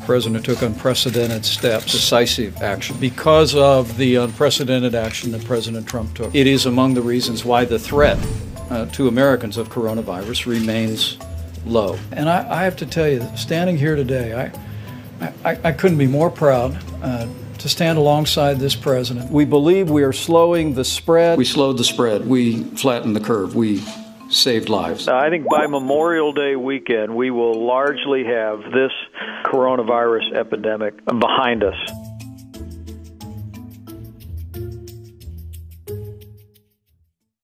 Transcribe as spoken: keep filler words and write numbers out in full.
president took unprecedented steps, decisive action. Because of the unprecedented action that President Trump took, it is among the reasons why the threat uh, to Americans of coronavirus remains low. And I, I have to tell you, standing here today, I, I, I couldn't be more proud uh, to stand alongside this president. We believe we are slowing the spread. We slowed the spread. We flattened the curve. We saved lives. I think by Memorial Day weekend, we will largely have this coronavirus epidemic behind us.